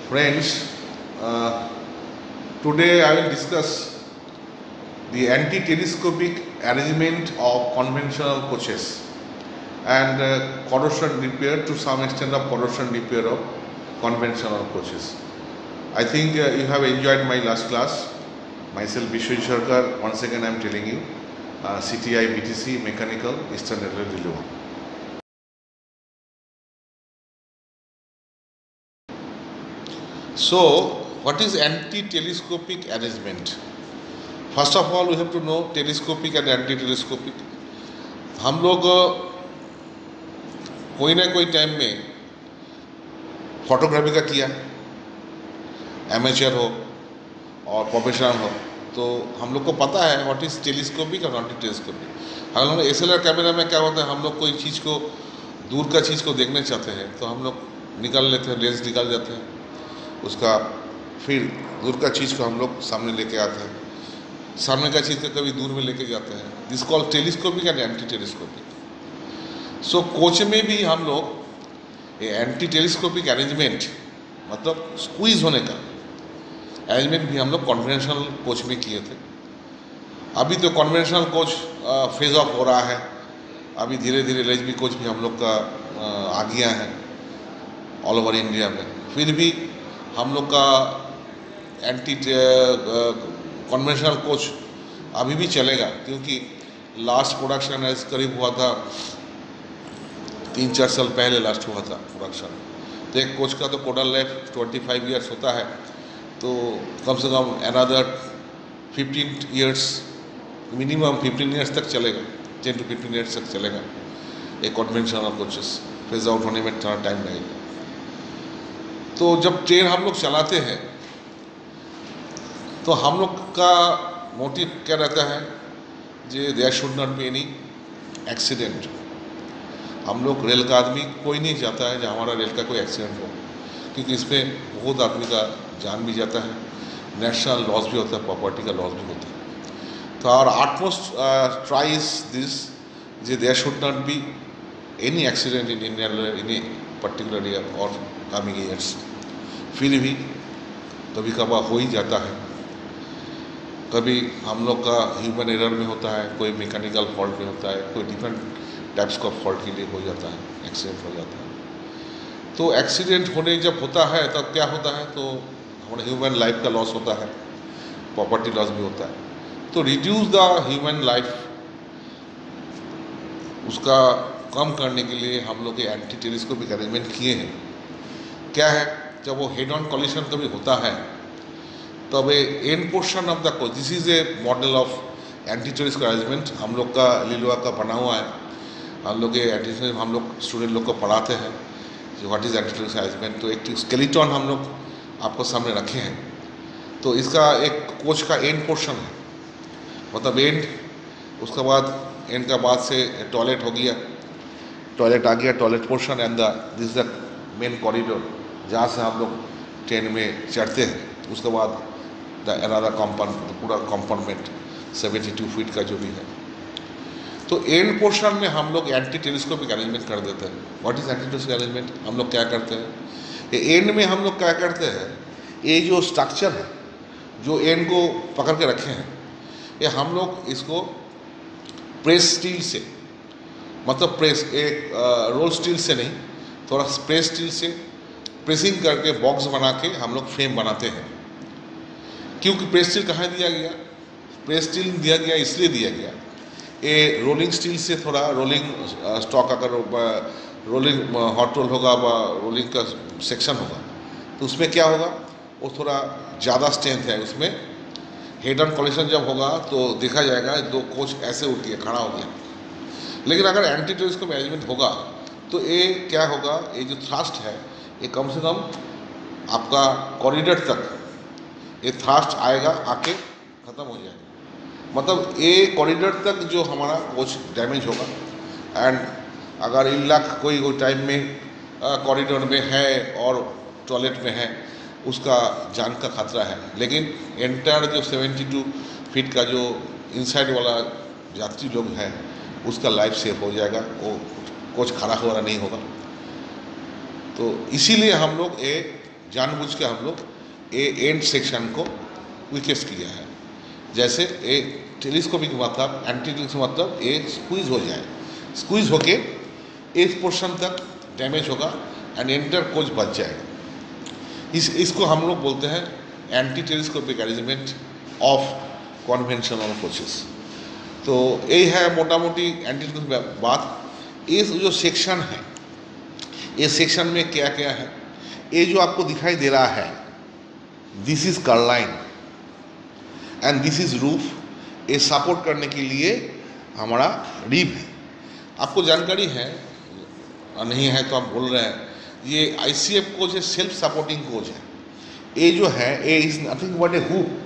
Friends, today I will discuss the anti-telescopic arrangement of conventional coaches and corrosion repair, to some extent of corrosion repair of conventional coaches. I think you have enjoyed my last class. Myself Bishwajit Sarkar, once again I am telling you, CTI BTC Mechanical Eastern Railway Railway. So, what is anti-telescopic arrangement? First of all, we have to know telescopic and anti-telescopic. हम लोग कोई ना कोई time में photography का किया, amateur हो और प्रोफेशनल हो, तो हम लोग को पता है व्हाट इज़ टेलीस्कोपिक और नॉन टेलीस्कोपिक। अगर हम एसएलआर कैमरा में क्या होता है, हम लोग कोई चीज़ को, दूर का चीज़ को देखने चाहते हैं तो हम लोग निकाल लेते हैं, लेंस निकाल जाते हैं उसका, फिर दूर का चीज़ को हम लोग सामने लेके आते हैं, सामने का चीज़ को कभी दूर में लेके जाते हैं। This call telescopic and anti telescopic. So coach में भी हम लोग ये एंटी टेलीस्कोपिक अरेंजमेंट, मतलब स्क्वीज होने का अरेंजमेंट भी हम लोग कन्वेंशनल कोच में किए थे। अभी तो कन्वेंशनल कोच फेज ऑफ हो रहा है, अभी धीरे धीरे एलएचबी कोच भी हम लोग का आ गया है ऑल ओवर इंडिया में। फिर भी हम लोग का एंटी कन्वेंशनल कोच अभी भी चलेगा, क्योंकि लास्ट प्रोडक्शन एज करीब हुआ था 3-4 साल पहले लास्ट हुआ था प्रोडक्शन। तो एक कोच का तो कोडल लाइफ 25 ईयर्स होता है, तो कम से कम अनदर 15 ईयर्स, मिनिमम 15 ईयर्स तक चलेगा, 10 to 15 ईयर्स तक चलेगा एक कन्वेंशनल कोचेस। फेज आउट होने में थोड़ा टाइम लगेगा। तो जब ट्रेन हम लोग चलाते हैं तो हम लोग का मोटिव क्या रहता है, जे there should not be any accident. हम लोग रेल का आदमी कोई नहीं चाहता है जो हमारा रेल का कोई एक्सीडेंट हो, क्योंकि इसमें बहुत आदमी का जान भी जाता है, नेशनल लॉस भी होता है, प्रॉपर्टी का लॉस भी होता है। तो our utmost try is this, जे there should not be any accident in Indian in a particular year और कमिंग ईयर्स। फिर भी कभी कभार हो ही जाता है, कभी हम लोग का ह्यूमन एरर में होता है, कोई मैकेनिकल फॉल्ट में होता है, कोई डिफरेंट टाइप्स का फॉल्ट के लिए हो जाता है, एक्सीडेंट हो जाता है। तो एक्सीडेंट होने जब होता है तब क्या होता है, तो हमारे ह्यूमन लाइफ का लॉस होता है, प्रॉपर्टी लॉस भी होता है। तो रिड्यूस द ह्यूमन लाइफ, उसका कम करने के लिए हम लोग एंटी टेलीस्कोपिक अरेंजमेंट किए हैं। क्या है, जब वो हेड ऑन कॉलिशन कभी होता है तब end portion of the coach, this is a model of anti telescopic arrangement हम लोग का लिलुआ का बना हुआ है। हम लोग ये हम लोग स्टूडेंट लोग को पढ़ाते हैं जो what is anti telescopic arrangement. तो एक स्केलेटन हम लोग आपको सामने रखे हैं। तो इसका एक कोच का एंड पोर्शन है, मतलब एंड, उसके बाद एंड का बाद से टॉयलेट हो गया, टॉयलेट आ गया, toilet portion and this the main corridor जहाँ से हम लोग ट्रेन में चढ़ते हैं। उसके बाद द अनदर कंपाउंड, पूरा कंपार्टमेंट 72 फीट का जो भी है। तो एंड पोर्शन में हम लोग एंटी टेलीस्कोपिक अरेंजमेंट कर देते हैं। What is anti telescopic arrangement? हम लोग क्या करते हैं, एंड में हम लोग क्या करते हैं, ये जो स्ट्रक्चर है जो एंड को पकड़ के रखे हैं, ये हम लोग इसको प्रेस स्टील से, मतलब प्रेस एक रोल स्टील से नहीं, थोड़ा प्रेस स्टील से प्रेसिंग करके बॉक्स बना के हम लोग फ्रेम बनाते हैं। क्योंकि प्रेस स्टील कहाँ दिया गया, प्रेस स्टील दिया गया इसलिए दिया गया, ये रोलिंग स्टील से थोड़ा रोलिंग स्टॉक, अगर रोलिंग हॉट रोल होगा व रोलिंग का सेक्शन होगा तो उसमें क्या होगा, वो थोड़ा ज़्यादा स्ट्रेंथ है उसमें। हेड ऑन कॉलिशन जब होगा तो देखा जाएगा दो कोच ऐसे उठ गया, खड़ा हो गया। लेकिन अगर एंटी टेलीस्कोपिक मैनेजमेंट होगा तो ये क्या होगा, ये जो थ्रस्ट है ये कम से कम आपका कॉरिडोर तक ये थ्रस्ट आएगा, आके ख़त्म हो जाएगा। मतलब ये कॉरिडोर तक जो हमारा कोच डैमेज होगा, एंड अगर इन लाख कोई टाइम में कॉरिडोर में है और टॉयलेट में है, उसका जान का खतरा है। लेकिन एंटायर जो 72 फीट का जो इनसाइड वाला यात्री लोग हैं उसका लाइफ सेव हो जाएगा, वो कोच खड़ा हो रहा नहीं होगा। तो इसीलिए हम लोग ये जानबूझ के हम लोग एंड सेक्शन को वीकेस्ट किया है। जैसे ए टेलीस्कोपिक मतलब एंटी टेलीस्कोपिक मतलब ये स्क्वीज हो जाए, स्क्वीज होके इस पोर्शन तक डैमेज होगा एंड एंटर कोच बच जाएगा। इसको हम लोग बोलते हैं anti telescopic arrangement of conventional coaches. तो यही है मोटा मोटी एंटी टेलीस्कोपिक बात। इस जो सेक्शन है, ये सेक्शन में क्या क्या है, ये जो आपको दिखाई दे रहा है, this is carline and this is roof. ये सपोर्ट करने के लिए हमारा रिब है। आपको जानकारी है नहीं है तो आप बोल रहे हैं, ये आईसीएफ कोच है, सेल्फ सपोर्टिंग कोच है। ये जो है ये is nothing but a hoop.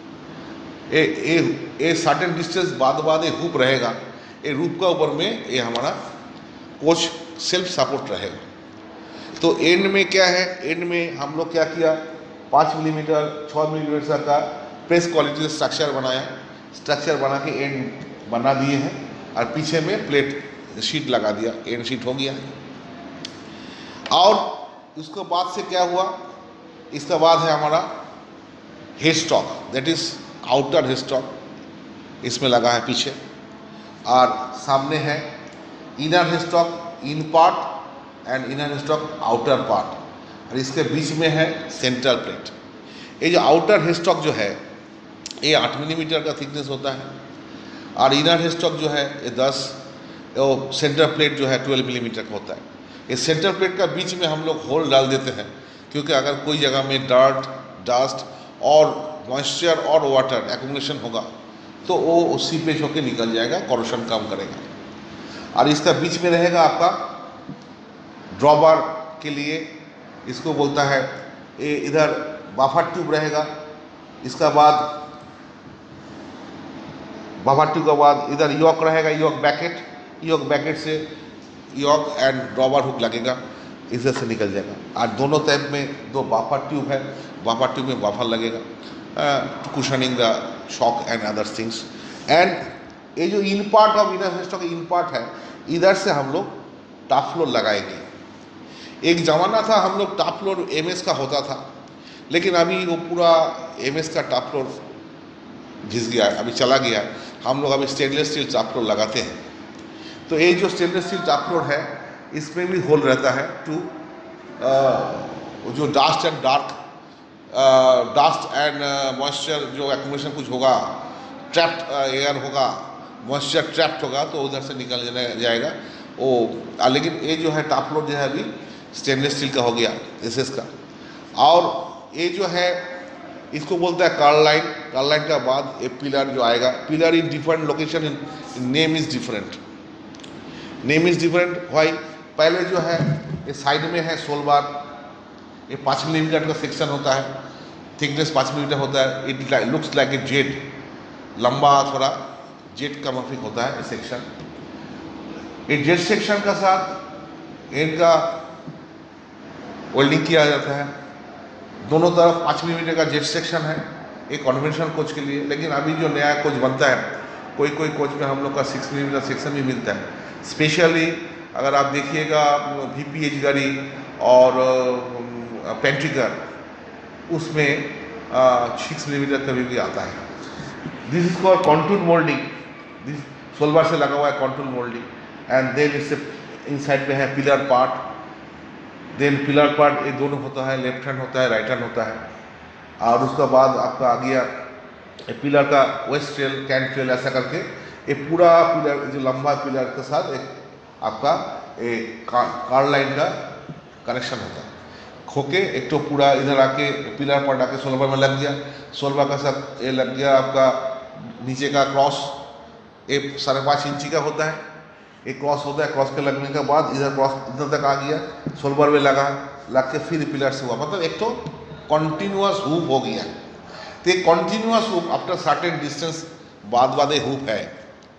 A certain distance बाद ये हुप रहेगा, ये हुप का ऊपर में ये हमारा कोच सेल्फ सपोर्ट रहेगा। तो एंड में क्या है, एंड में हम लोग क्या किया, 5 मिलीमीटर 6 मिलीमीटर का प्रेस क्वालिटी से स्ट्रक्चर बनाया, स्ट्रक्चर बना के एंड बना दिए हैं और पीछे में प्लेट शीट लगा दिया, एंड शीट हो गया। और उसके बाद से क्या हुआ, इसका बाद है हमारा head stock, that is outer head stock, इसमें लगा है पीछे, और सामने है inner head stock in part and inner head stock outer part, और इसके बीच में है सेंट्रल प्लेट। ये जो आउटर हेड स्टॉक जो है ये 8 मिलीमीटर का थिकनेस होता है, और इनर हेड स्टॉक जो है ये 10, वो सेंटर प्लेट जो है 12 मिलीमीटर का होता है। ये सेंटर प्लेट का बीच में हम लोग होल डाल देते हैं, क्योंकि अगर कोई जगह में डर्ट, डस्ट और मॉइस्चर और वाटर एक्यूमुलेशन होगा तो वो सीपेज होकर निकल जाएगा, कॉरोशन कम करेगा। और इसका बीच में रहेगा आपका ड्रॉबर के लिए, इसको बोलता है, ये इधर बफर ट्यूब रहेगा, इसका बाद बफर ट्यूब के बाद इधर यॉक रहेगा, यॉक बैकेट से यॉक एंड ड्रॉबर हुक लगेगा, इधर से निकल जाएगा। और दोनों तरफ में 2 बफर ट्यूब है, बफर ट्यूब में बफर लगेगा cushioning the shock and other things. And ये जो in part of inner head stock in part है, इधर से हम लोग टॉप फ्लोर लगाएंगे। एक ज़माना था हम लोग टॉप फ्लोर एमएस का होता था, लेकिन अभी वो पूरा एमएस का टॉप फ्लोर घिस गया है, अभी चला गया है। हम लोग अभी स्टेनलेस स्टील टॉप फ्लोर लगाते हैं। तो ये जो स्टेनलेस स्टील टॉप फ्लोर है, इसमें भी होल रहता है टू जो dust and dark dust and moisture जो एक्यूमुलेशन कुछ होगा, ट्रैप्ड एयर होगा, मॉइस्चर ट्रैप्ड होगा तो उधर से निकल जाएगा वो। लेकिन ये जो है टॉप फ्लोर जो है अभी स्टेनलेस स्टील का हो गया, एसएस का। और ये जो है इसको बोलता है कर्लाइन। कर्लाइन का बाद ये पिलर जो आएगा, pillar in different location, in name is different, name is different. Why, पहले जो है ये साइड में है सोल बार, ये 5 मिलीमीटर का सेक्शन होता है, थिकनेस 5 मिलीमीटर होता है। It looks like a jet, लंबा थोड़ा जेट का माफिक होता है ये सेक्शन। ये जेट सेक्शन का साथ इनका वेल्डिंग किया जाता है। दोनों तरफ 5 मिलीमीटर का जेट सेक्शन है एक कन्वेंशनल कोच के लिए। लेकिन अभी जो नया कोच बनता है, कोई कोई कोच में हम लोग का 6 मिलीमीटर सेक्शन भी मिलता है। स्पेशली अगर आप देखिएगा VPH गाड़ी और पेंट्रिकर, उसमें 6 मिलीमीटर कभी भी आता है। This is called contour moulding, this solebar से लगा हुआ है कॉन्टूर मोल्डिंग। एंड देन इससे इनसाइड पे है pillar part, then pillar part ये दोनों होता है, लेफ्ट हैंड होता है, राइट हैंड होता है। और उसका बाद आपका आ गया पिलर का वेस्ट ट्रेल, कैंट ट्रेल, ऐसा करके ये पूरा पिलर जो लंबा पिलर के साथ एक आपका कर्लाइन का कनेक्शन होता है। खोके एक तो पूरा इधर आके पिलर पर आके सोलबार में लग गया, सोलबार का साथ ये लग गया आपका नीचे का क्रॉस, ये 5.5 इंची का होता है, एक क्रॉस होता है। क्रॉस के लगने के बाद इधर क्रॉस इधर तक आ गया, सोलबार में लग के फिर पिलर से हुआ, मतलब एक तो कॉन्टिन्यूअस हुप हो गया। तो ये continuous hoop after certain distance बाद हुप है।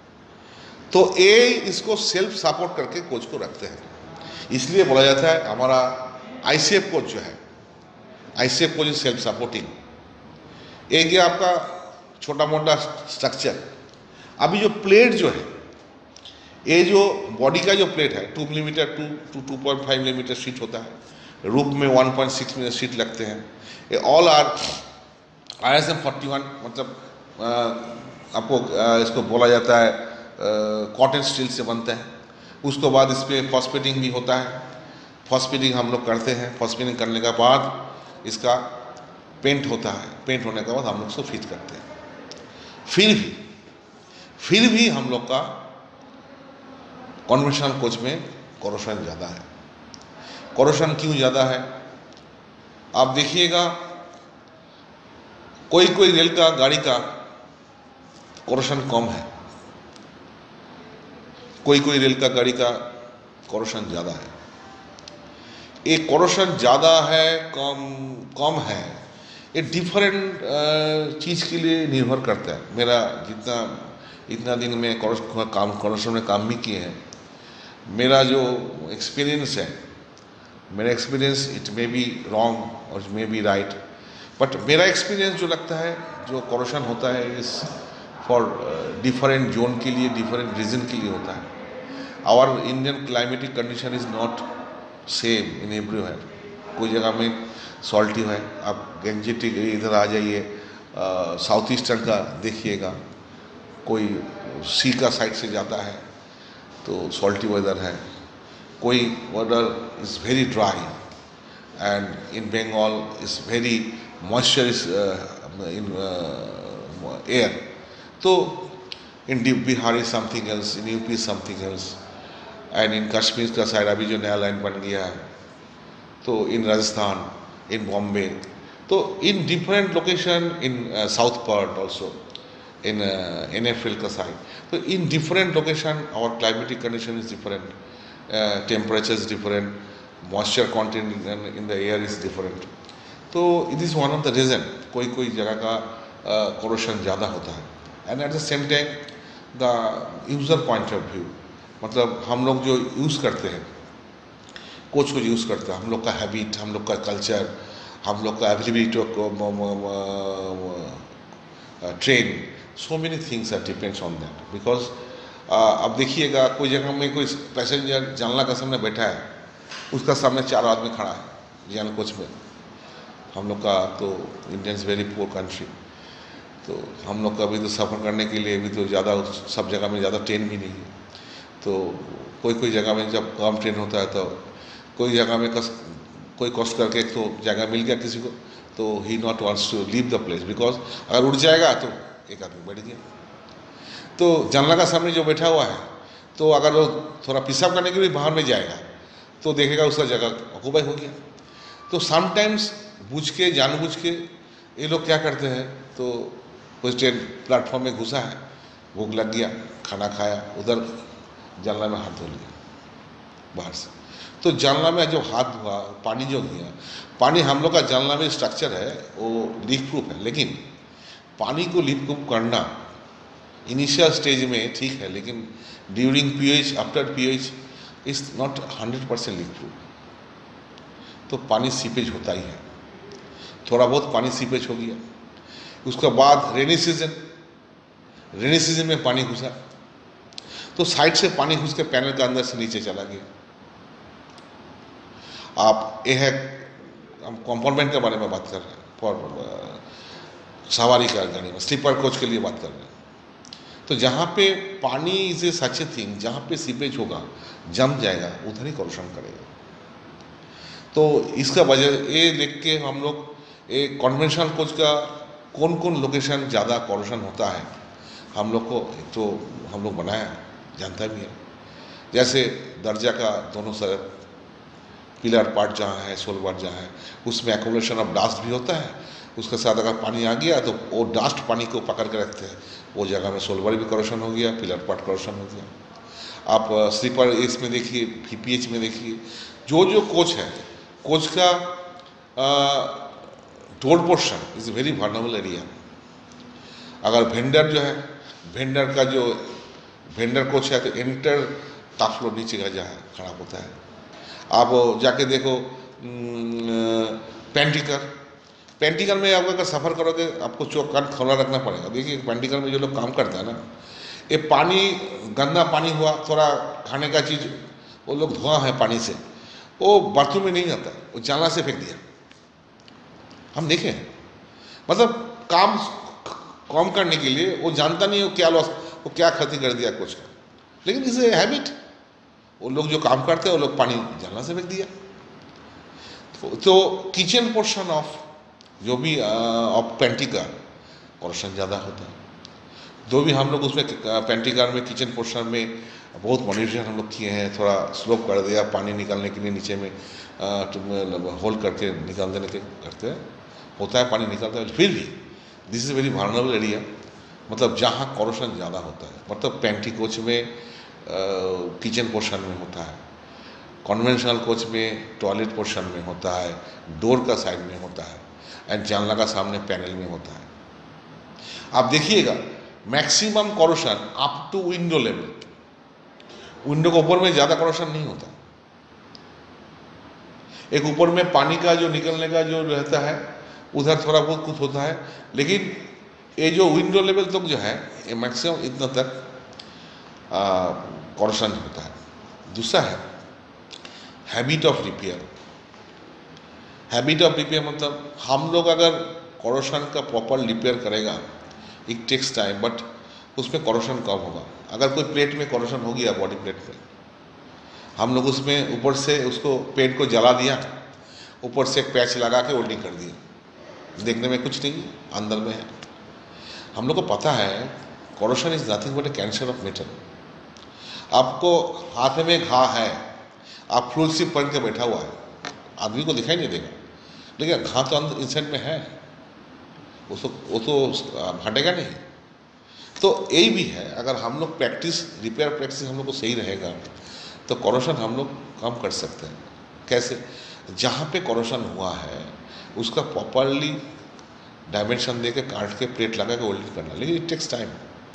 तो ये इसको सेल्फ सपोर्ट करके कोच को रखते हैं, इसलिए बोला जाता है हमारा आईसीएफ कोच जो है, ICF coach is self supporting. एक ये आपका छोटा मोटा स्ट्रक्चर। अभी जो प्लेट जो है, ये जो बॉडी का जो प्लेट है 2 मिलीमीटर टू 2.5 मिलीमीटर शीट होता है, रूप में 1.6 मिलियन सीट लगते हैं। ये ऑल आर ISM 41, मतलब आपको इसको बोला जाता है कॉटन स्टील से बनता है। उसके बाद इस पर फॉस्फेटिंग भी होता है, फॉस्फेटिंग हम लोग करते हैं। फॉस्फेटिंग करने के बाद इसका पेंट होता है, पेंट होने के बाद हम लोग उसको फिट करते हैं। फिर भी हम लोग का कन्वेंशनल कोच में कोरोशन ज़्यादा है। कोरोशन क्यों ज़्यादा है? आप देखिएगा, कोई कोई रेल का गाड़ी का कोरोशन कम है, कोई कोई रेल का गाड़ी का कोरोशन ज़्यादा है। एक कोरोशन ज़्यादा है कम है, ये डिफरेंट चीज़ के लिए निर्भर करता है। मेरा इतना दिन में कोरोशन में काम भी किए हैं, मेरा जो एक्सपीरियंस है, मेरा experience it may be wrong और मे बी राइट, बट मेरा एक्सपीरियंस जो लगता है, जो कोरोशन होता है इस फॉर डिफरेंट जोन के लिए, डिफरेंट रीजन के लिए होता है। Our Indian climatic condition is not same in everywhere. कोई जगह में सॉल्टी है, आप गंजेटिक इधर आ जाइए, साउथ ईस्टर्न का देखिएगा, कोई सी का साइड से जाता है तो सॉल्टी वेदर है, कोई weather is very dry, and in Bengal is very moisture is in air. तो in Bihar is something else, in UP is something else, and in Kashmir का साइड अभी जो नया लाइन बन गया है, तो इन राजस्थान, इन बॉम्बे, तो in different location, in south part also, in NFL का साइड, तो इन डिफरेंट लोकेशन और climatic condition is different, temperature is different, moisture content in the air is different. तो it is one of the reason कोई कोई जगह का corrosion ज़्यादा होता है। And at the same time the user point of view, मतलब हम लोग जो यूज़ करते हैं, कोच को यूज़ करते हैं, हम लोग का हैबिट, हम लोग का कल्चर, हम लोग का availability of train, so many things are depends on that. Because अब देखिएगा, कोई जगह में कोई पैसेंजर जानला का सामने बैठा है, उसका सामने 4 आदमी खड़ा है जनरल कोच में। हम लोग का तो इंडियंस वेरी पुअर कंट्री, तो हम लोग का भी तो सफ़र करने के लिए भी तो ज़्यादा सब जगह में ज़्यादा ट्रेन भी नहीं है। तो कोई कोई जगह में जब कम ट्रेन होता है, तो कोई जगह में कोई कॉस्ट करके एक तो जगह मिल गया किसी को, तो he not wants to leave the place, because अगर उड़ जाएगा तो एक आदमी बैठ गया। तो जानला का सामने जो बैठा हुआ है, तो अगर वो थोड़ा पेशाब करने के लिए बाहर में जाएगा, तो देखेगा उसका जगह ऑक्यूपाई हो गया। तो समटाइम्स बुझ के, जानबूझ के ये लोग क्या करते हैं, तो कोई ट्रेन प्लेटफॉर्म में घुसा है, भूख लग गया, खाना खाया, उधर जानला में हाथ धो लिया बाहर से। तो जानला में जो हाथ धोआ, पानी जो गया, पानी हम लोग का जानला में स्ट्रक्चर है वो लीक प्रूफ है, लेकिन पानी को लीक प्रूफ करना इनिशियल स्टेज में ठीक है, लेकिन during PH, after PH is not 100% leak proof. तो पानी सीपेज होता ही है, थोड़ा बहुत पानी सीपेज हो गया। उसके बाद रेनी सीजन में पानी घुसा, तो साइड से पानी घुस के पैनल के अंदर से नीचे चला गया। आप ये है, हम कंपार्टमेंट के बारे में बात कर रहे हैं, फॉर सवारी का गाड़ी में स्लीपर कोच के लिए बात कर रहे हैं। तो जहाँ पे पानी is a such a thing, जहाँ पे सीपेज होगा, जम जाएगा, उधर ही कोरोशन करेगा। तो इसका वजह ये देख के हम लोग एक कन्वेंशनल कोच का कौन कौन लोकेशन ज़्यादा कोरोशन होता है, हम लोग को एक तो हम लोग बनाया जानता भी है। जैसे दर्जा का दोनों तरफ पिलर पार्ट जहाँ है, सोल पार्ट जहाँ है, उसमें एक्यूमुलेशन ऑफ डस्ट भी होता है। उसके साथ अगर पानी आ गया तो वो डस्ट पानी को पकड़ के रखते हैं, वो जगह में सोलवर भी करोशन हो गया, पिलर पार्ट करोशन हो गया। आप स्लीपर इसमें देखिए, VPH में देखिए, जो कोच है, कोच का door portion is very vulnerable area. अगर वेंडर जो है, वेंडर का जो वेंडर कोच है, तो एंटर टॉप फ्लोर नीचे का जहाँ खराब होता है। आप जाके देखो पेंटिकर में आप अगर सफ़र करोगे, आपको चौक कान खुला रखना पड़ेगा। देखिए पेंटिकर में जो लोग काम करते हैं ना, ये पानी गंदा पानी हुआ, थोड़ा खाने का चीज़ वो लोग धुआं है पानी से, वो बाथरूम में नहीं आता, वो जानला से फेंक दिया। हम देखे हैं, मतलब काम कम करने के लिए वो जानता नहीं वो क्या लॉस, वो क्या क्षति कर दिया कुछ का, लेकिन इसे हैबिट, वो लोग जो काम करते हैं वो लोग पानी जानला से फेंक दिया। तो किचन पोर्शन ऑफ जो भी ऑफ पेंट्री कार कॉरप्शन ज़्यादा होता है। जो भी हम लोग उसमें पेंट्री कार में किचन पोर्शन में बहुत मॉनिटरिंग हम लोग किए हैं, थोड़ा स्लोप कर दिया पानी निकालने के लिए, नीचे में होल करके निकाल देने के करते हैं, होता है पानी निकलता है, फिर भी this is very vulnerable area, मतलब जहाँ कॉरप्शन ज़्यादा होता है, मतलब पेंट्री कोच में किचन पोर्शन में होता है, कन्वेंशनल कोच में टॉयलेट पोर्शन में होता है, डोर का साइड में होता है, एंड जानला का सामने पैनल में होता है। आप देखिएगा maximum corrosion up to window level, window के ऊपर में ज़्यादा कॉरप्शन नहीं होता। एक ऊपर में पानी का जो निकलने का जो रहता है उधर थोड़ा बहुत कुछ होता है, लेकिन ये जो विंडो लेवल तक जो है ये मैक्सिमम इतना तक कॉरप्शन होता है। दूसरा है habit of repair. Habit of repair मतलब हम लोग अगर कॉरप्शन का प्रॉपर रिपेयर करेगा, इट टेक्स टाइम, बट उसमें कॉरप्शन कम होगा। अगर कोई प्लेट में कॉरप्शन हो गया, बॉडी प्लेट में, हम लोग उसमें ऊपर से उसको पेंट को जला दिया, ऊपर से एक पैच लगा के वेल्डिंग कर दिया, देखने में कुछ नहीं, अंदर में है। हम लोग को पता है corrosion is nothing but a cancer of metal. आपको हाथ में घा है, आप फुल स्लीव पहन के बैठा हुआ है, आदमी को दिखाई नहीं देगा, लेकिन घा तो अंदर इंसाइड में है, वो तो हटेगा नहीं। तो यही भी है, अगर हम लोग प्रैक्टिस, रिपेयर प्रैक्टिस हम लोग को सही रहेगा तो कॉरप्शन हम लोग कम कर सकते हैं। कैसे? जहाँ पे कॉरप्शन हुआ है उसका प्रॉपरली डायमेंशन दे के काट के प्लेट लगा के वेल्डिंग करना, लेकिन it takes time.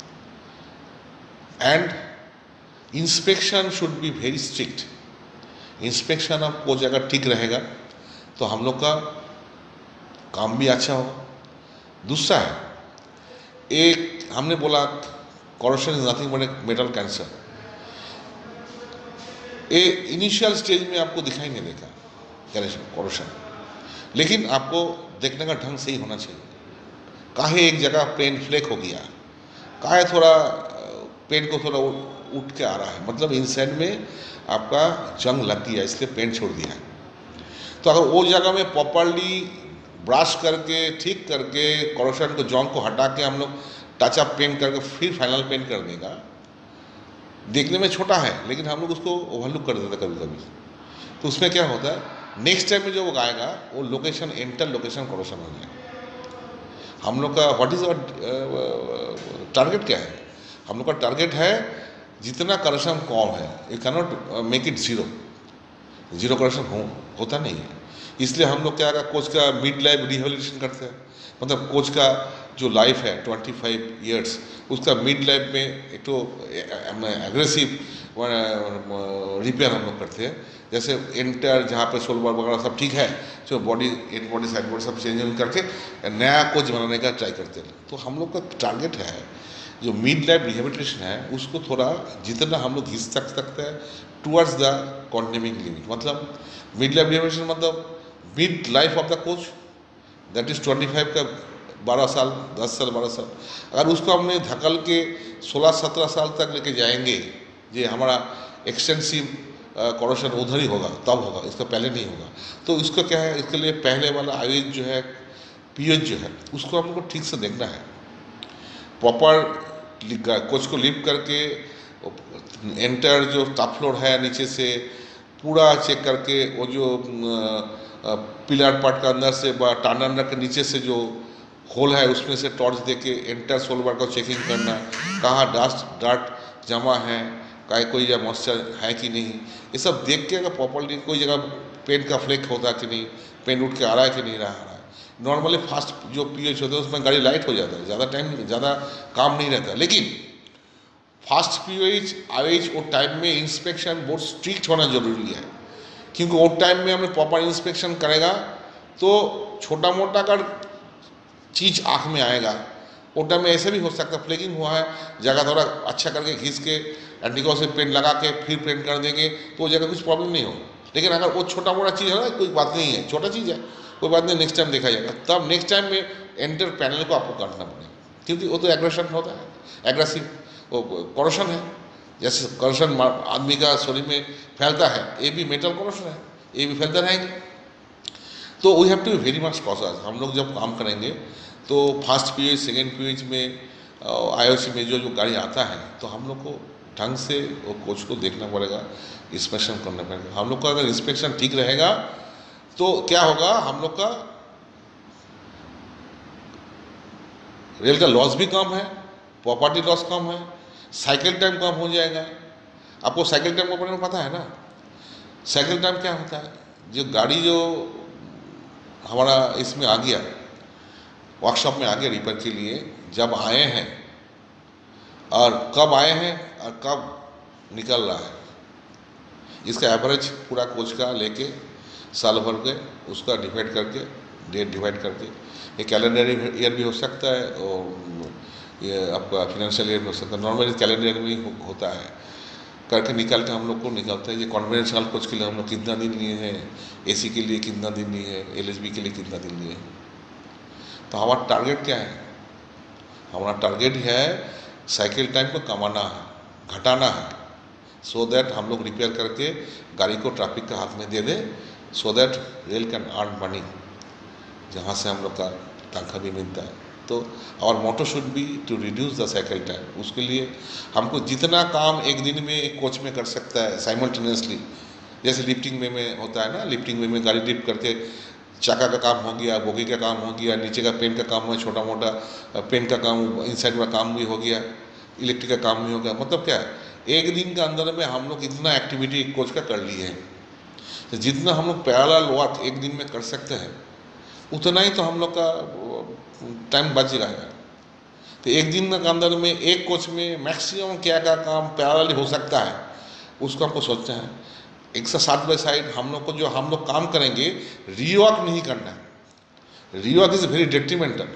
And inspection should be very strict. Inspection अब वो जगह ठीक रहेगा तो हम लोग का काम भी अच्छा होगा। दूसरा है, एक हमने बोला corrosion is nothing but a metal cancer. ये इनिशियल स्टेज में आपको दिखाई नहीं देगा कॉरप्शन, लेकिन आपको देखने का ढंग सही होना चाहिए। काहे एक जगह पेंट फ्लेक हो गया, काहे थोड़ा पेंट को थोड़ा उठ के आ रहा है, मतलब इनसाइड में आपका जंग लग गया, इसलिए पेंट छोड़ दिया है। तो अगर वो जगह में प्रॉपरली ब्रश करके ठीक करके कॉरप्शन को जंग को हटा के हम लोग टचअप पेंट करके फिर फाइनल पेंट कर देगा, देखने में छोटा है लेकिन हम लोग उसको ओवरलुक कर देते कभी कभी। तो उसमें क्या होता है, नेक्स्ट टाइम में जो वो गाएगा वो लोकेशन एंटर लोकेशन कॉरप्शन हो जाएगा। हम लोग का व्हाट इज आवर टारगेट क्या है? हम लोग का टारगेट है जितना करप्शन कम है, you can not make it zero. Zero corrosion होता नहीं है, इसलिए हम लोग क्या है, कोच का मिड लाइफ रिहेबिलिटेशन करते हैं। मतलब कोच का जो लाइफ है 25 ईयर्स, उसका मिड लाइफ में एक तो एग्रेसिव रिपेयर हम लोग करते हैं। जैसे एंटर जहाँ पे शोल्डर वगैरह सब ठीक है, जो body in body side body सब चेंज करके नया कोच बनाने का ट्राई करते हैं। तो हम लोग का टारगेट है जो मिड लाइफ रिहेबिलिटेशन है उसको थोड़ा जितना हम लोग घिस सकते हैं टुवर्ड्स द कॉन्डेमिंग लिमिट। मतलब मिड लाइफ रिहेबिलिटेशन मतलब mid life of the coach, that is 25 का 12 साल 10 साल 12 साल, अगर उसको हमने धकल के 16-17 साल तक लेके जाएंगे, ये हमारा एक्सटेंसिव कॉरप्शन उधर ही होगा, तब होगा, इसका पहले नहीं होगा। तो इसको क्या है, इसके लिए पहले वाला आयुष जो है, पीएच जो है, उसको हमको ठीक से देखना है। प्रॉपर कोच को लिफ्ट करके एंटर जो टॉप फ्लोर है नीचे से पूरा चेक करके, वो जो पिलर पार्ट का अंदर से टार्नर के नीचे से जो होल है उसमें से टॉर्च देके एंटर सोलवर का चेकिंग करना, कहाँ डार्ट जमा है, कहीं कोई या मॉइस्चर है कि नहीं, ये सब देख के अगर प्रॉपरली कोई जगह पेंट का फ्लेक होता है कि नहीं, पेंट उठ के आ रहा है कि नहीं रहा है। नॉर्मली फास्ट जो पीएच होता है उसमें गाड़ी लाइट हो जाता है, ज़्यादा टाइम ज़्यादा काम नहीं रहता। लेकिन फास्ट पीएच आईएच वो टाइम में इंस्पेक्शन बहुत स्ट्रिक्ट होना जरूरी है, क्योंकि वो टाइम में हमें प्रॉपर इंस्पेक्शन करेगा तो छोटा मोटा अगर चीज़ आँख में आएगा, वो टाइम में ऐसे भी हो सकता है फ्लेकिंग हुआ है, जगह थोड़ा अच्छा करके घिस के एंटीको से पेंट लगा के फिर पेंट कर देंगे तो वो जगह कुछ प्रॉब्लम नहीं हो। लेकिन अगर वो छोटा मोटा चीज़ है ना, कोई बात नहीं है, छोटा चीज़ है, कोई बात नहीं, नेक्स्ट टाइम देखा जाएगा। तब नेक्स्ट टाइम में एंटर पैनल को आपको काटना पड़ेगा, क्योंकि वो तो एग्रेशन होता है, एग्रेसिव वो कॉरशन है। जैसे कॉरशन आदमी का शरीर में फैलता है, ये भी मेटल कॉरशन है, ये भी फैलते रहेंगे। तो we have to be very much cautious. हम लोग जब काम करेंगे तो फर्स्ट पीएच सेकेंड पीएच में आईओसी में जो गाड़ी आता है, तो हम लोग को ढंग से वो कोच को देखना पड़ेगा, इंस्पेक्शन करना पड़ेगा। हम लोग का अगर इंस्पेक्शन ठीक रहेगा तो क्या होगा, हम लोग का रेल का लॉस भी कम है, प्रॉपर्टी लॉस कम है, साइकिल टाइम कम हो जाएगा। आपको साइकिल टाइम का बारे में पता है ना? साइकिल टाइम क्या होता है, जो गाड़ी जो हमारा इसमें आ गया, वर्कशॉप में आ गया रिपेयर के लिए, जब आए हैं और कब आए हैं और कब निकल रहा है, इसका एवरेज पूरा कोच का लेके साल भर के उसका डिवाइड करके, डेट डिवाइड करके, ये कैलेंडर ईयर भी हो सकता है और ये आपका फाइनेंशियल ईयर भी हो सकता है, नॉर्मली कैलेंडर ईयर में होता है, करके निकाल के हम लोग को निकलता है। ये कॉन्वेंशनल कोच के लिए हम लोग कितना दिन लिए हैं, एसी के लिए कितना दिन लिए हैं, एलएचबी के लिए कितना दिन लिए हैं। तो हमारा टारगेट क्या है? हमारा टारगेट है साइकिल टाइम को कमाना है, घटाना है, सो दैट हम लोग रिपेयर करके गाड़ी को ट्रैफिक के हाथ में दे दें, so that rail can earn money, जहाँ से हम लोग का तनख्वाह भी मिलता है। तो our motto should be to reduce the cycle time. उसके लिए हमको जितना काम एक दिन में एक कोच में कर सकता है साइमल्टेनियसली, जैसे लिफ्टिंग में होता है ना, लिफ्टिंग में गाड़ी लिफ्ट करके चाका का काम हो गया, बोगी का काम हो गया, नीचे का पेन का काम हुआ, छोटा मोटा पेन का काम, इनसाइड का काम भी हो गया, इलेक्ट्रिक का काम भी हो गया। मतलब क्या है, एक दिन के अंदर में हम लोग इतना एक्टिविटी एक कोच का कर लिए हैं। तो जितना हम लोग पैरेलल वर्क एक दिन में कर सकते हैं, उतना ही तो हम लोग का टाइम बच जाएगा। तो एक दिन के अंदर में एक कोच में मैक्सिमम क्या क्या काम पैरेलल हो सकता है, उसको हमको सोचना है। एक से साइड बाय साइड हम लोग को जो हम लोग काम करेंगे, रीवर्क नहीं करना है। Rework is very detrimental.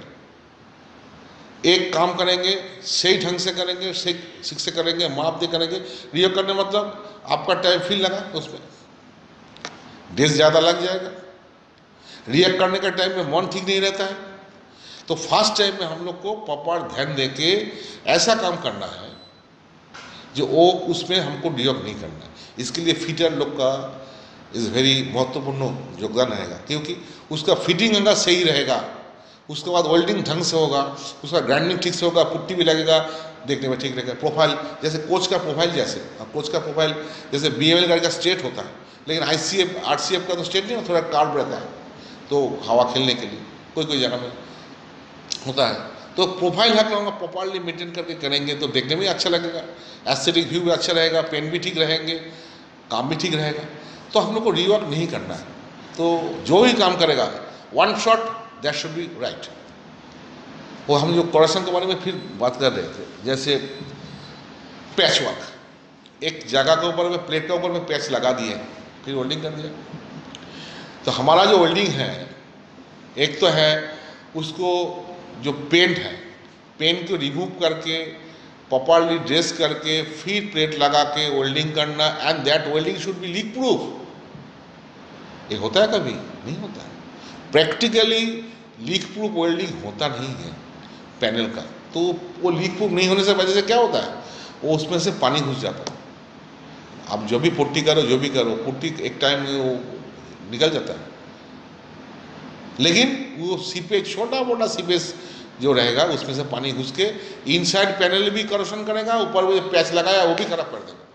एक काम करेंगे, सही ढंग से करेंगे, सही से करेंगे, माप दे करेंगे। रीवर्क करने मतलब आपका टाइम फिर लगा, उसमें डेज ज़्यादा लग जाएगा। रिएक्ट करने के टाइम में मन ठीक नहीं रहता है। तो फास्ट टाइम में हम लोग को प्रॉपर ध्यान दे के ऐसा काम करना है जो वो उसमें हमको डिवर्क नहीं करना है। इसके लिए फिटर लोग का इज़ वेरी महत्वपूर्ण योगदान रहेगा, क्योंकि उसका फिटिंग अगर सही रहेगा, उसके बाद वेल्डिंग ढंग से होगा, उसका ग्राइंडिंग ठीक से होगा, पुट्टी भी लगेगा, देखने में ठीक रहेगा। प्रोफाइल जैसे कोच का प्रोफाइल, जैसे कोच का प्रोफाइल जैसे बीएमएल गाड़ी का स्ट्रेट होता है, लेकिन आईसीएफ आरसीएफ का तो स्ट्रेट नहीं, थोड़ा कार्व रहता है, तो हवा खेलने के लिए कोई कोई जगह में होता है। तो प्रोफाइल हम लोग प्रॉपरली मेंटेन करके करेंगे तो देखने में अच्छा लगेगा, एस्थेटिक व्यू भी अच्छा रहेगा, पेन भी ठीक रहेंगे, काम भी ठीक रहेगा। तो हम लोग को रीवर्क नहीं करना है। तो जो भी काम करेगा, one shot that should be right. वो हम जो कॉरेक्शन के बारे में फिर बात कर रहे थे, जैसे पैच वर्क, एक जगह के ऊपर में प्लेट के ऊपर में पैच लगा दिए, फिर वेल्डिंग कर दिया। तो हमारा जो वेल्डिंग है, एक तो है उसको जो पेंट है, पेंट को रिमूव करके प्रॉपरली ड्रेस करके फिर प्लेट लगा के वेल्डिंग करना, and that welding should be leak proof. ये होता है कभी? नहीं होता है। प्रैक्टिकली लीक प्रूफ वेल्डिंग होता नहीं है पैनल का। तो वो लीक प्रूफ नहीं होने से वजह से क्या होता है, वो उसमें से पानी घुस जाता है। आप जो भी पुट्टी करो, जो भी करो, पुट्टी एक टाइम में वो निकल जाता है, लेकिन वो सीपेज, छोटा मोटा सीपेज जो रहेगा, उसमें से पानी घुस के इनसाइड पैनल भी करोशन करेगा, ऊपर वो पैच लगाया वो भी खराब कर देगा।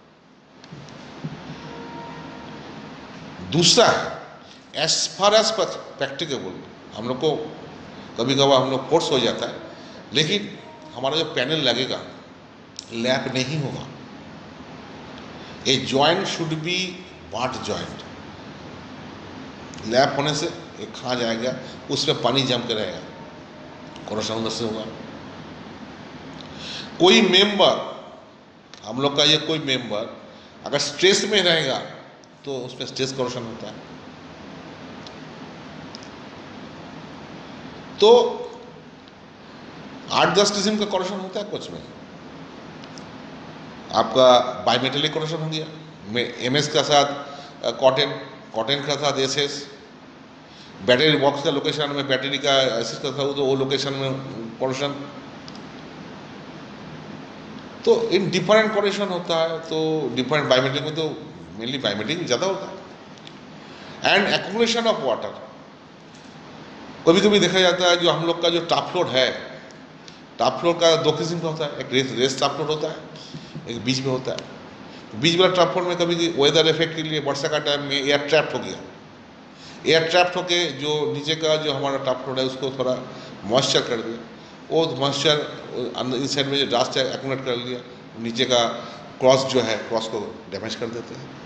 दूसरा है, एज फार एज प्रैक्टिकेबल, हम लोग को कभी कभार हम लोग कोर्स हो जाता है, लेकिन हमारा जो पैनल लगेगा लैप नहीं होगा। A joint should be part joint. Lap होने से एक खा जाएगा, उसमें पानी जम के रहेगा, करोशन अंदर से होगा। कोई मेंबर, हम लोग का ये कोई मेंबर अगर स्ट्रेस में रहेगा तो उसमें स्ट्रेस करोशन होता है। तो 8-10 किस्म का करोशन होता है कुछ में। आपका बायोमेटेलिक करोशन हो गया, एमएस का साथ कॉटन, कॉटन का था एसएस, बैटरी बॉक्स का लोकेशन में बैटरी का एसएस का था, तो वो लोकेशन में कोरेशन। तो इन डिफरेंट कोरेशन होता है, तो डिफरेंट बायोमेट्रिक में तो मेनली बायोमेट्रिक ज़्यादा होता है। एंड एक्यूमुलेशन ऑफ वाटर, कभी कभी देखा जाता है जो हम लोग का जो टॉप फ्लोर है, टॉप फ्लोर का दो किस्म का होता है, एक रेस टॉप फ्लोर होता है, एक बीच में होता है। बीच वाला टॉप फ्लोर में कभी वेदर इफेक्ट के लिए वर्षा का टाइम में एयर ट्रैप्ड हो गया, एयर ट्रैप्ड होके जो नीचे का जो हमारा टॉप फ्लोर है उसको थोड़ा मॉइस्चर कर दिया, वो मॉइस्चर अंदर इस साइड में जो डास्ट है एक्यूमुलेट कर लिया, नीचे का क्रॉस जो है क्रॉस को डैमेज कर देते हैं।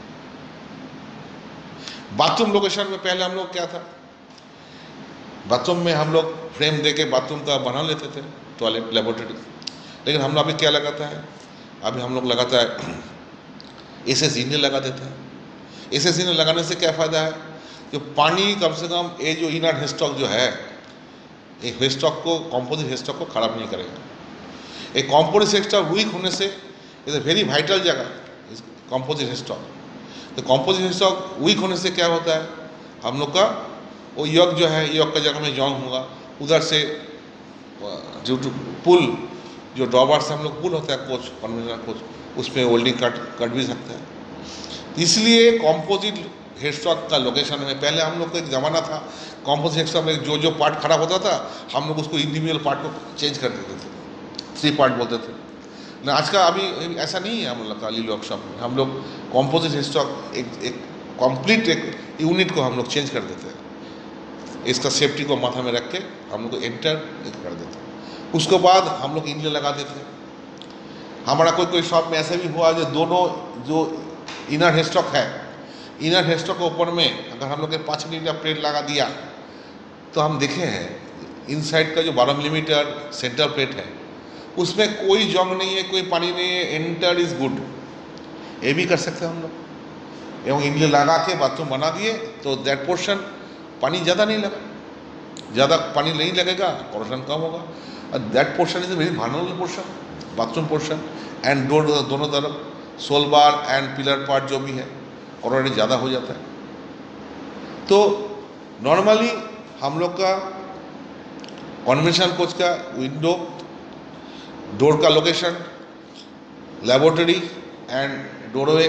बाथरूम लोकेशन में पहले हम लोग क्या था, बाथरूम में हम लोग फ्रेम दे के बाथरूम का बना लेते थे, टॉयलेट लेबोरेटरी। लेकिन हम लोग अभी क्या लगाता है, अभी हम लोग लगाता है एसएस इंजन लगा देते हैं। एसएस इंजन लगाने से क्या फ़ायदा है, जो पानी कम से कम ये जो इनर हेड स्टॉक जो है, ये हेड स्टॉक को कॉम्पोजिट हेड स्टॉक को खराब नहीं करेगा। एक कॉम्पोजिट हेड स्टॉक वीक होने से इज अ वेरी वाइटल जगह कॉम्पोजिट हेड स्टॉक। तो कॉम्पोजिट हेड स्टॉक वीक होने से क्या होता है, हम लोग का वो योग जो है, योग का जगह में जॉइंट होगा, उधर से जो पुल जो ड्रॉबार से हम लोग पुल होता है कोच, कन्वेंशनल कोच, उसमें वेल्डिंग कट भी सकता है। इसलिए कॉम्पोजिट हेड स्टॉक का लोकेशन में पहले हम लोग को एक ज़माना था, कॉम्पोजिट हेड स्टॉक में जो जो पार्ट खराब होता था हम लोग उसको इंडिविजुअल पार्ट को चेंज कर देते थे, 3 पार्ट बोलते थे ना। आज का अभी ऐसा नहीं है, हम लोग का लील वर्कशॉप में हम लोग कॉम्पोजिट हेड स्टॉक एक कंप्लीट एक यूनिट को हम लोग चेंज कर देते हैं। इसका सेफ्टी को माथा में रख के हम लोग को एंटर कर देते हैं। उसके बाद हम लोग इंजन लगा देते हैं। हमारा कोई शॉप में ऐसा भी हुआ जो दोनों जो इनर हेड स्टॉक है, इनर हेड स्टॉक के ऊपर में अगर हम लोग 5 मिलीमीटर प्लेट लगा दिया तो हम देखे हैं इनसाइड का जो 12 मिलीमीटर सेंटर प्लेट है उसमें कोई जंग नहीं है, कोई पानी नहीं है, एंटर इज गुड। ये भी कर सकते हैं हम लोग। एवं इंजन लगा के बाथरूम बना दिए तो दैट पोर्शन पानी ज़्यादा नहीं लगा, ज़्यादा पानी नहीं लगेगा, कोरेशन कम होगा। और that portion is a very vulnerable portion, bathroom portion and दोनों तरफ sole bar and pillar part जो भी है कोरोना ज़्यादा हो जाता है। तो नॉर्मली हम लोग का कन्वेंशनल कोच का विंडो, डोर का location, laboratory and doorway,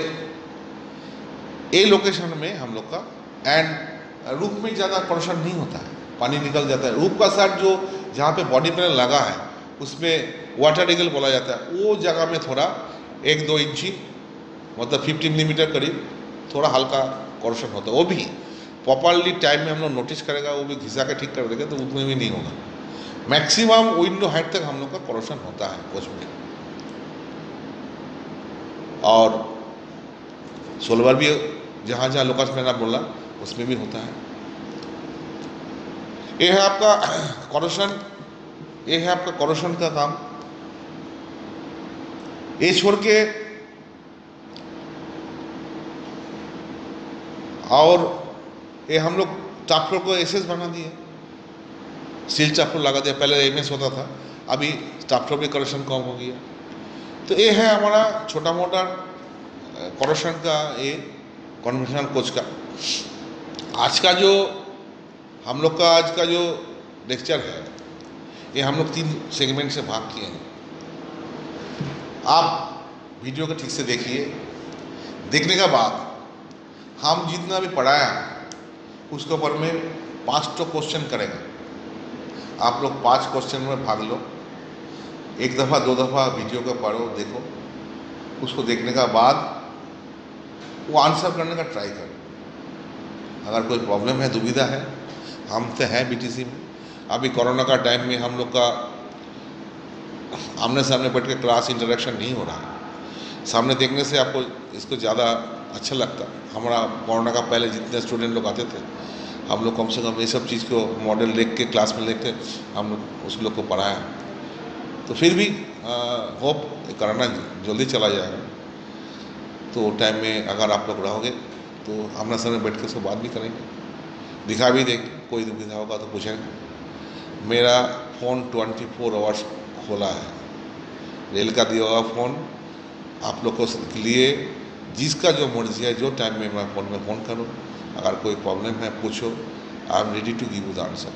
a location में हम लोग का, एंड रूफ में ज़्यादा कोरेशन नहीं होता है, पानी निकल जाता है। रूफ का साइड जो जहाँ पे बॉडी पैनल लगा है उसमें वाटर रिगल बोला जाता है, वो जगह में थोड़ा 1-2 इंची मतलब 50 मिलीमीटर करीब थोड़ा हल्का कोरेशन होता है। वो भी प्रॉपरली टाइम में हम लोग नोटिस करेगा, वो भी घिसा के ठीक कर देगा तो उसमें भी नहीं होगा। मैक्सिमम विंडो हाइट तक हम लोग का कोरेशन होता है कोच में। और सोलवर भी जहाँ जहाँ लोकस मैंने बोला उसमें भी होता है। ये है आपका कोरेशन, ये है आपका कोरेशन का काम। ये छोड़ के और ये हम लोग टॉप फ्लोर को एसएस बना दिए, सील टॉप फ्लोर लगा दिया। पहले एमएस होता था, अभी टॉप फ्लोर भी कोरेशन कम हो गया। तो ये है हमारा छोटा मोटा कोरेशन का ये कन्वेंशनल कोच का। आज का जो हम लोग का आज का जो लेक्चर है ये हम लोग 3 सेगमेंट से भाग किए हैं। आप वीडियो को ठीक से देखिए, देखने के बाद हम जितना भी पढ़ाया उसके ऊपर में 5 क्वेश्चन करेंगे। आप लोग 5 क्वेश्चन में भाग लो, 1 दफ़ा 2 दफ़ा वीडियो को पढ़ो, देखो, उसको देखने का बाद वो आंसर करने का ट्राई करो। अगर कोई प्रॉब्लम है, दुविधा है, हम तो हैं बीटीसी में। अभी कोरोना का टाइम में हम लोग का आमने सामने बैठ के क्लास इंटरेक्शन नहीं हो रहा है। सामने देखने से आपको इसको ज़्यादा अच्छा लगता है। हमारा कोरोना का पहले जितने स्टूडेंट लोग आते थे, हम लोग कम से कम ये सब चीज़ को मॉडल देख के क्लास में लेके हम लोग उस लोग को पढ़ाया। तो फिर भी होप कोरोना जल्दी चला जाएगा। तो टाइम में अगर आप लोग रहोगे तो आमने सामने बैठ के उसको बात भी करेंगे, दिखा भी देंगे। कोई दुविधा होगा तो पूछेंगे। मेरा फ़ोन 24 आवर्स खोला है, रेल का दिया हुआ फ़ोन आप लोग को लिए जिसका जो मर्जी है, जो टाइम में मैं फ़ोन करूँ अगर कोई प्रॉब्लम है पूछो, I am ready to give you the answer.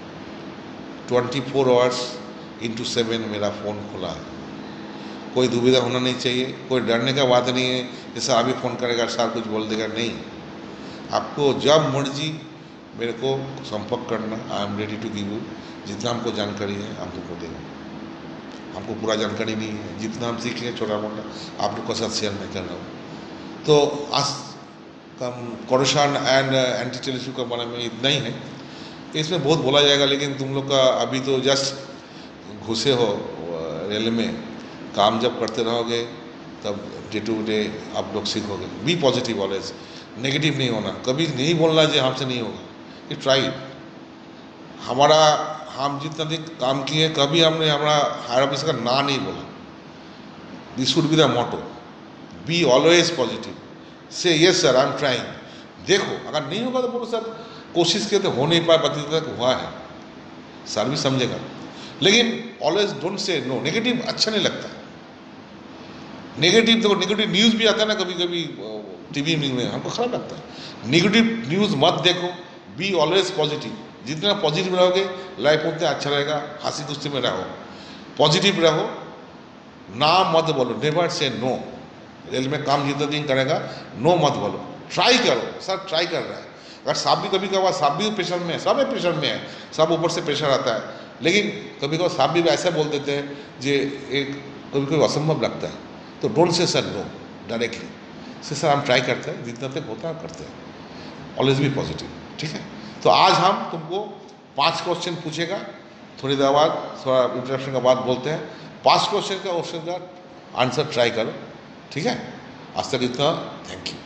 24 hours into 7 मेरा फ़ोन खुला है, कोई दुविधा होना नहीं चाहिए, कोई डरने का बात नहीं है कि सर अभी फ़ोन करेगा सर कुछ बोल देगा, नहीं। आपको जब मर्जी मेरे को संपर्क करना, I am ready to give you. जितना हमको जानकारी है हम तुमको देंगे, हमको पूरा जानकारी नहीं है, जितना हम सीखेंगे छोटा मोटा आप लोग के साथ शेयर मैं कर रहा हूँ। तो आज करप्शन एंड एंटी टेररिज्म के बारे में इतना ही है। इसमें बहुत बोला जाएगा, लेकिन तुम लोग का अभी तो जस्ट घुसे हो रेल में, काम जब करते रहोगे तब डे टू डे आप लोग सीखोगे। बी पॉजिटिव ऑलवेज, नेगेटिव नहीं होना, कभी नहीं बोलना जो हमसे नहीं होगा। ये ट्राई हमारा, हम जितना दिन काम किए कभी हमने हमारा हायर ऑफिसर का ना नहीं बोला। This should be the motto, be always positive, say yes sir I am trying. देखो अगर नहीं होगा तो बोलो सर कोशिश किए तो हो नहीं पाया, पति तक हुआ है, सर भी समझेगा। लेकिन always don't say no. Negative अच्छा नहीं लगता। नेगेटिव देखो, नेगेटिव न्यूज़ भी आता है ना कभी कभी टीवी में, हमको खराब लगता है। नेगेटिव न्यूज़ मत देखो, बी ऑलवेज पॉजिटिव। जितना पॉजिटिव रहोगे लाइफ उतना अच्छा रहेगा। हंसी खुशी में रहो, पॉजिटिव रहो, ना मत बोलो, नेवर से नो। रेल में काम जितना दिन करेगा नो मत बोलो, ट्राई करो। सर ट्राई कर रहा है, अगर साहब भी कभी कभार साहब भी प्रेशर में है, सब प्रेशर में है, सब ऊपर से प्रेशर आता है, लेकिन कभी कभार साहब भी ऐसा बोल देते हैं जो एक कभी कभी असंभव लगता है। तो don't say sir no directly, say sir हम ट्राई करते हैं, जितना तक होता है करते हैं। ऑलवेज भी पॉजिटिव, ठीक है। तो आज हम तुमको 5 क्वेश्चन पूछेगा, थोड़ी देर बाद थोड़ा इंट्रोडक्शन के बाद बोलते हैं। 5 क्वेश्चन का आंसर ट्राई करो, ठीक है। आज तक इतना, थैंक यू।